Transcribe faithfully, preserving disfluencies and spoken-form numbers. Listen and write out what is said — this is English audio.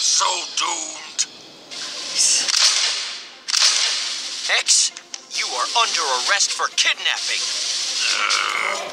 so doomed. X, you are under arrest for kidnapping.